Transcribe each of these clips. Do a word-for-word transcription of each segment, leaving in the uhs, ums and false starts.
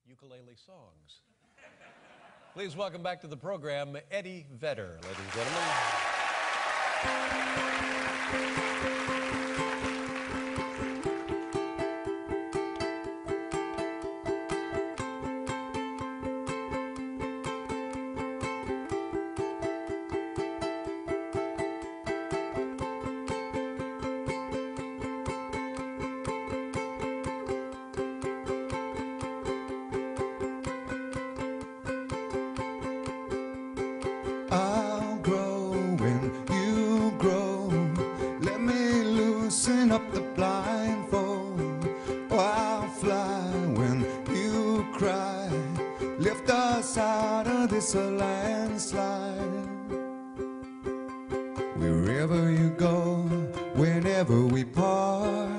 ukulele songs. Please welcome back to the program, Eddie Vedder, ladies and gentlemen. I'll grow when you grow. Let me loosen up the blindfold. Oh, I'll fly when you cry. Lift us out of this landslide. Wherever you go, whenever we part,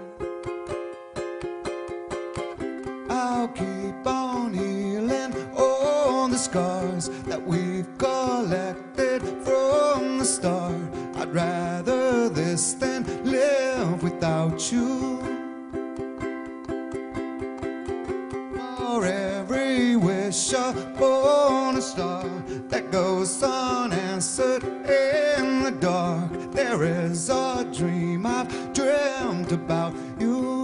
I'll keep on healing all the scars that we've collected from the start. I'd rather this than live without you. For every wish upon a star that goes unanswered in the dark, there is a dream I've dreamt about you.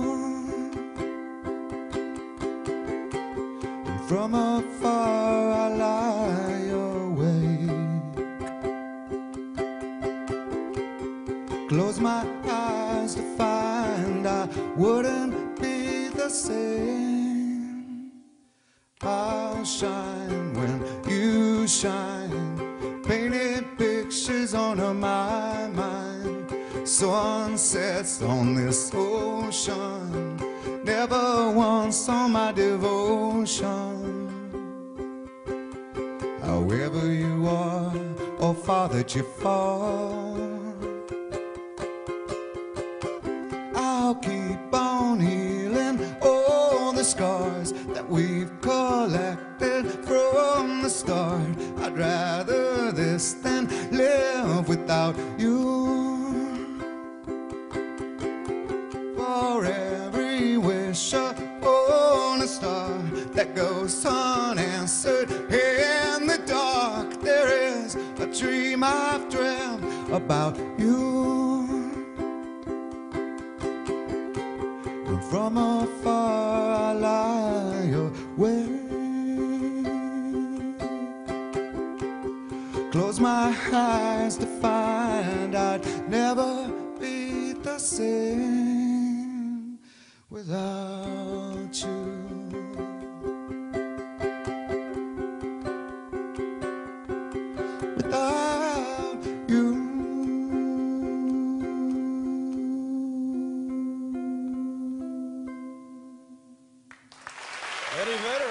From afar I lie awake, close my eyes to find I wouldn't be the same. I'll shine when you shine, painted pictures on my mind. Sunsets on this ocean, never once on my devotion. However you are, or far that you fall, I'll keep on healing all the scars that we've collected from the start. I'd rather this than live without you. For every wish upon a star that goes unanswered in the dark, there is a dream I've dreamt about you. And from afar I lie awake, close my eyes to find I'd never be the same without you. Without you. Eddie Vedder.